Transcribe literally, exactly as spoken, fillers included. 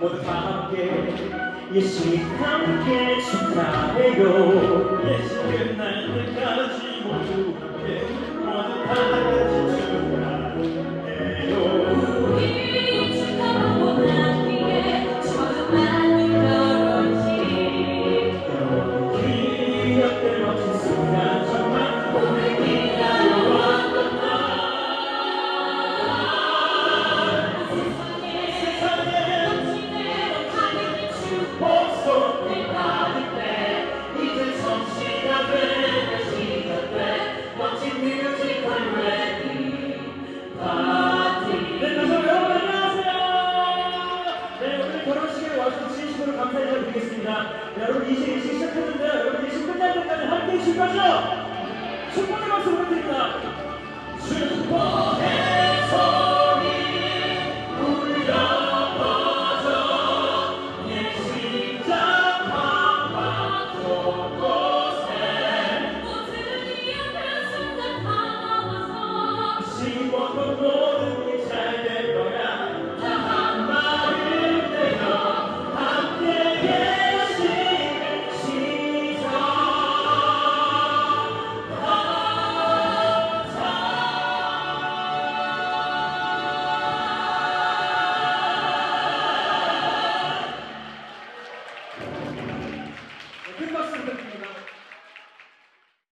모두 다 함께 예수님 함께 축하해요. 예수 끝날 때까지 모두 함께 모두 다 같이 축하해요. 우리 축하하고 난 뒤에 저주만 이뤄지 기억들 멋진 순간 정말 오늘 기다려왔던 날 세상에 당신의 하늘의 축복 복속을 받을 때 이제 성취가 되는 시작돼 멋진 뮤지컬 웨딩 파티. 네, 다시 한번 여러분 안녕하세요. 네, 오늘 결혼식에 와주셔서 진심으로 감사 인사드리겠습니다. 네, 여러분 이제 일찍 시작했는데요. 여러분 일찍 끝날 때까지 함께 해주실 거죠? 축복의 박수 부탁드립니다. 축복해